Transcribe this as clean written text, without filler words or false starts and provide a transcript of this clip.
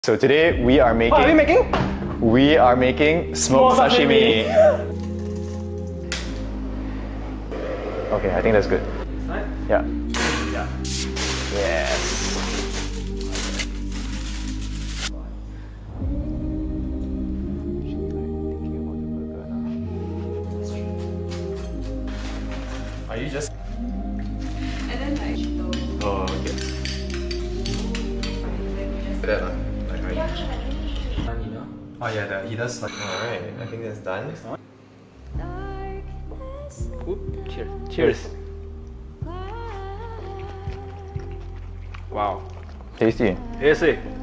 So today we are making. What are we making? We are making smoked sashimi. Okay, I think that's good. Right? Yeah. Yeah. Yes. Are you just? And then like Oh, okay. That one, like right? Oh yeah, he does like. All right, I think that's done. Oop, cheers. Cheers. Wow. Tasty. Tasty.